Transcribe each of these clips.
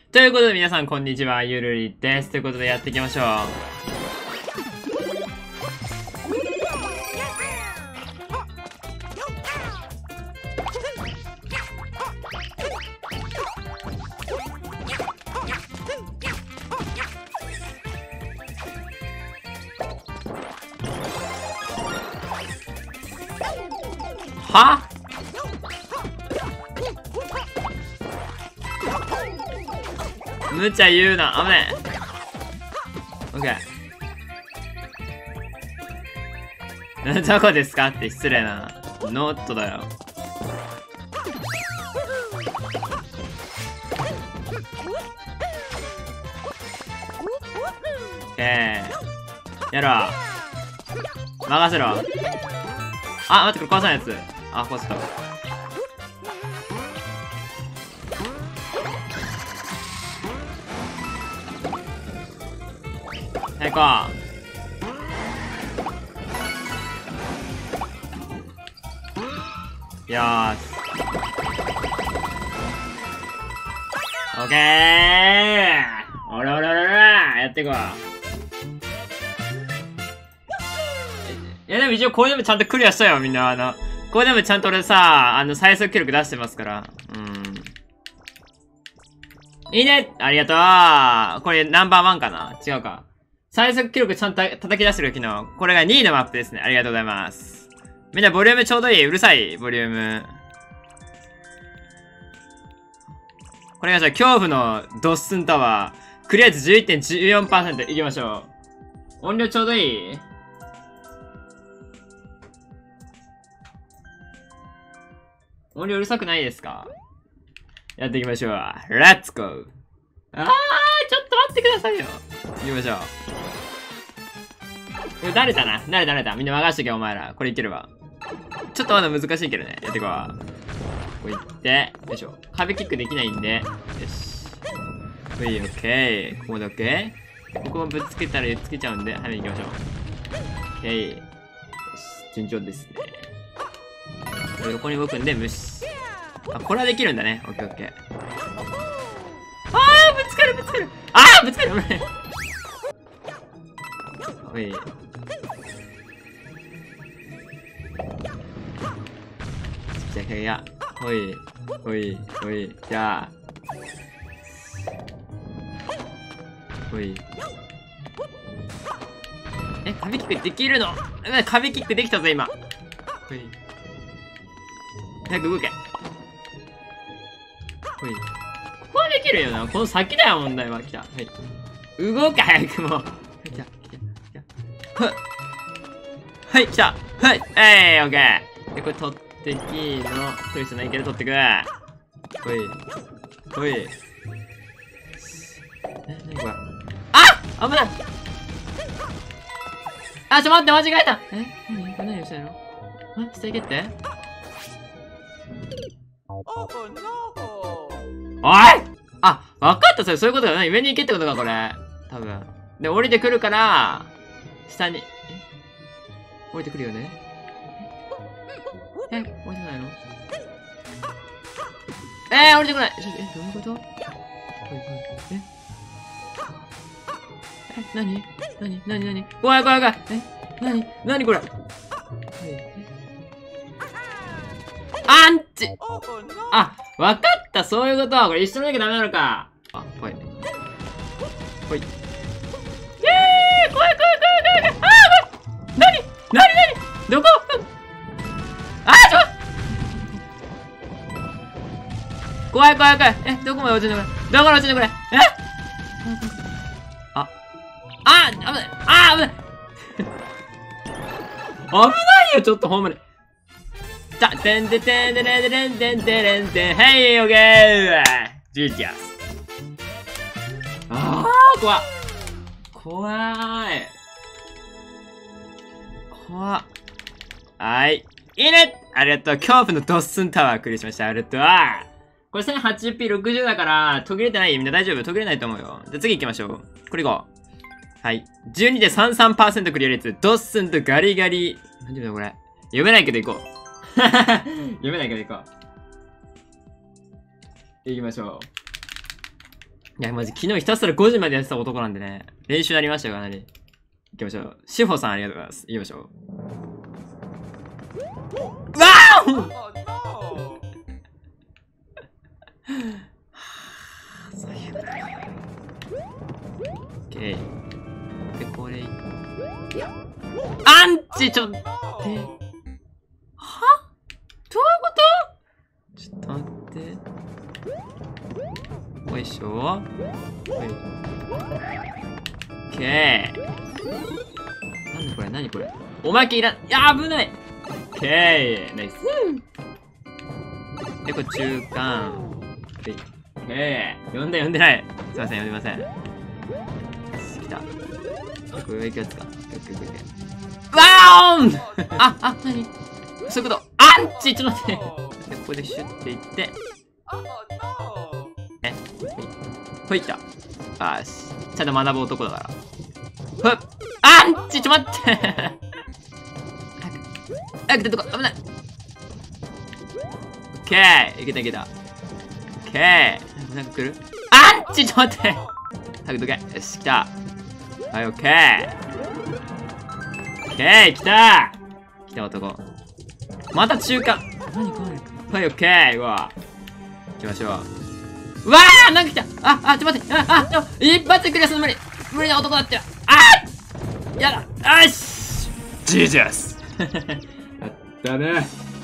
ということで皆さんこんにちは、ゆるりです。ということでやっていきましょう。は？無茶言うな。危ねえ。オッケー。どこですかって失礼な。ノットだよ。オッケー。やろう。任せろ。あ、待って、これ壊さないやつ。あ、壊せた。はい、行こう。よーし。オッケー。おらおらおらおらやっていこう。いや、でも一応これでもちゃんとクリアしたよ、みんな。これでもちゃんと俺さ、最速記録出してますから。いいねありがとうこれナンバーワンかな違うか。最速記録ちゃんと叩き出してる昨日。これが2位のマップですね。ありがとうございます。みんなボリュームちょうどいい。うるさい、ボリューム。これがじゃあ恐怖のドッスンタワー。クリア率 11.14% いきましょう。音量ちょうどいい？音量うるさくないですか？やっていきましょう。レッツゴー。ちょっと待ってくださいよ。行きましょう。これ慣れたな。慣れた。みんな任しとけ、お前ら。これいけるわ。ちょっとまだ難しいけどね。やっていこう。こういって、よいしょ。壁キックできないんで。よし。ほい、オッケー。ここでオッケー。ここもぶつけたらつけちゃうんで、早めに行きましょう。オッケー。よし、順調ですね。横に動くんで、無視。あ、これはできるんだね。オッケーオッケー。ぶつかるぶつかるおい。じゃあ、ほい。じゃあ。ほい。壁キックできるの？壁キックできたぞ、今。ほい。早く動け。ほい。ここはできるよな。この先だよ、問題は。来た。はい。動け、早くもう。来た。はい、来た。はい。オッケー。で、これ取ってきの。取る必要ないけど取ってく。ほい。何これ。あ！危ない。あ、待って、間違えた。何これ何をしたいの？下行けって？おい！あ、わかった、そういうことだよね。上に行けってことか、これ。多分。で、降りてくるから、下に、降りてくるよね？降りてないの？降りてこない。どういうこと？何怖い。何これ？アンチ！あ、わかった、そういうことは。これ一緒になきゃダメなのか。あ、怖い。ほい。イェーイ！怖い。何どこ？怖い。どこまで落ちるのこれ？どこまで落ちるのこれ？危ない。危ないよ、ちょっとほんまに。てんてんてれんてれんてんてれんてん。はい、オッケー。ジューティアス。怖い。はい。いいね！ありがとう。恐怖のドッスンタワークリアしました。ありがとう。これ 1080p60 だから、途切れてない？みんな大丈夫？途切れないと思うよ。じゃあ次行きましょう。これ行こう。はい。12.33% クリア率。ドッスンとガリガリ。何て言うのこれ。読めないけど行こう。読めないけど行こう。行きましょう。 いや、マジ昨日ひたすら5時までやってた男なんでね。練習になりましたよ、かなり。行きましょう。志保さんありがとうございます。行きましょう。わーオッケー。で、これ。アンチちょっと待って。は？どういうこと？ちょっと待って。よいしょ。はい。オッケー。なんだこれ、何これ。おまけいらん。いや、危ない。オッケー。ナイス。で、これ中間。オッケー。呼んでない。すいません、呼んでません。来た。で、これ上行くやつか。ワーオンあ、何そういうこと。アンチちょっと待って。で、ここでシュッていって。ほい来た。よし。ちゃんと学ぶ男だから。ふっアンチちょっと待って早く出てこい。危ない。オッケーいけたいけた。オッケーなんか来るアンチちょっと待って早くどけ。よし、来た。はい、オッケーオッケー来た来た男。また中間。何これ。はい、オッケーうわ。行きましょう。うわーなんか来た。ちょっと待って。一発でクリアするの無理な男だって。やだ。よしジージャスやったね。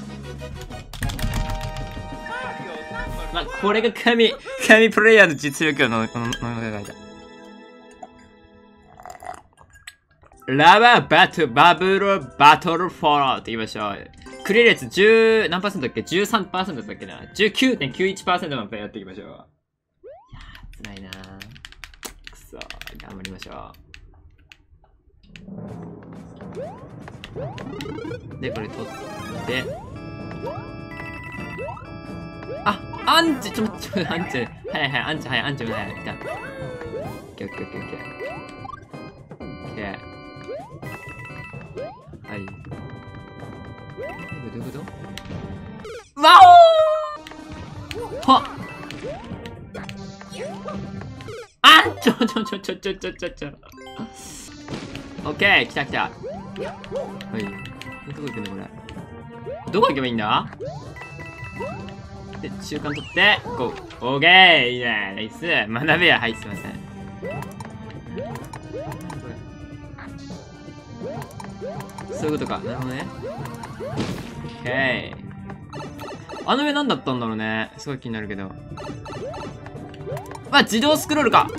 まあ、これが神プレイヤーの実力の書いた。ラバーバブルバトルフォローって言いましょう。クリア率10何%だっけ ?13% だっけな ?19.91% のプレイやっていきましょう。いやー、辛いなー。くそー、頑張りましょう。で、これ取って。アンチちょっとアンチ。はい、アンチ、はい、アンチ、はい、来た。オッケー。オッケー。はい。どういうことわおーはっあんちょ。オッケー来た。はい。どこ行くんだこれ。どこ行けばいいんだで、中間取って、ゴー。オーケーいいねナイス学べや。はい、すいません。そういうことか。なるほどね。オッケー。あの上何だったんだろうね。すごい気になるけど。自動スクロールか。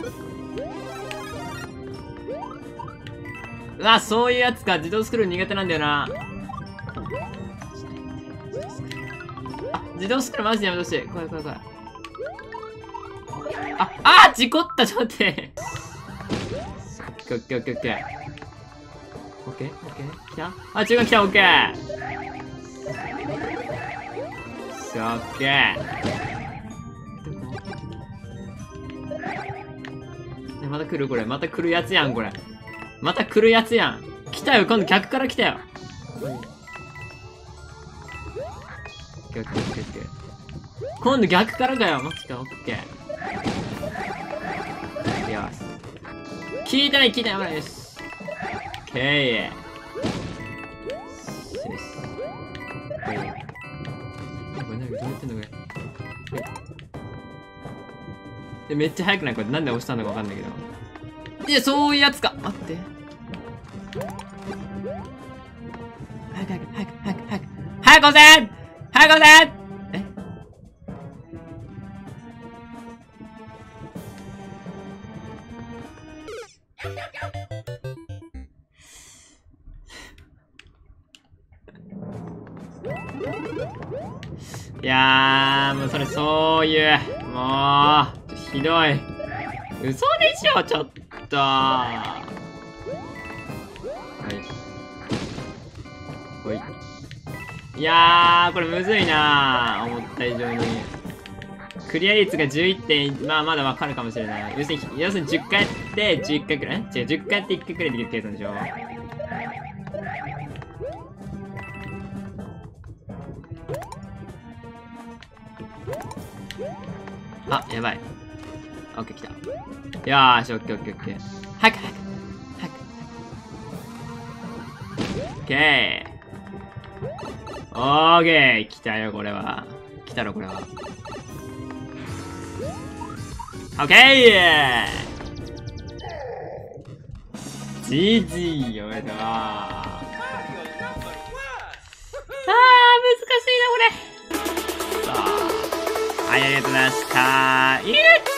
そういうやつか。自動スクロール苦手なんだよな。自動スクロールマジでやめてほしい。怖い。事故った。ちょっと待って。オッケー。オッケー来た中間来た。オッケーオッケーまた来るこれ。また来るやつやんこれ。また来るやつやん。来たよ。今度逆から来たよ。オッケー。今度逆からかよ。マジか。オッケー。よし。聞いてない。ほらよし。オッケー。どうやってんのこれ。めっちゃ速くないこれ。なんで押したのかわかんないけど。いや、そういうやつか。待って。早く押せえいやー、もうそれそういう、もう、ひどい。嘘でしょ、ちょっと。はい。ほい。いやー、これむずいなー。思った以上に。クリア率が11点、まだわかるかもしれない。要するに10回やって11回くらい違う、10回やって1回くらいできる計算でしょ。やばい。 オッケー、来た。よーし、オッケー、オッケー、オッケー。早く、早く、早く。オッケー。オーケー、来たよ、これは。来たろ、これは。オッケー！GG、おめでとう。難しいな、これ。さあ。はい、ありがとうございました。